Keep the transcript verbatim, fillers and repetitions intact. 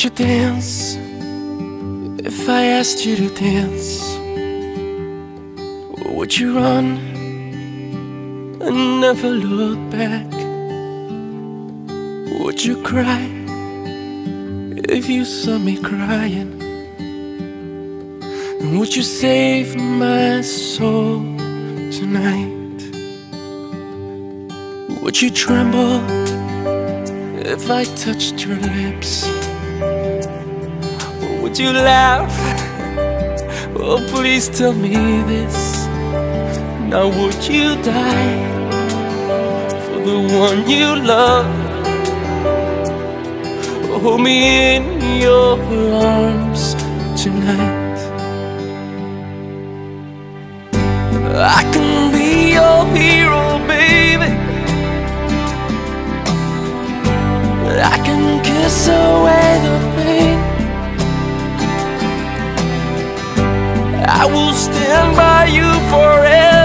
you dance if I asked you to dance? Would you run and never look back? Would you cry if you saw me crying? And would you save my soul tonight? Would you tremble if I touched your lips? Or would you laugh? Oh, please tell me this. Now would you die for the one you love? Hold me in your arms tonight. I can be your hero, baby. I can kiss away the pain. I will stand by you forever.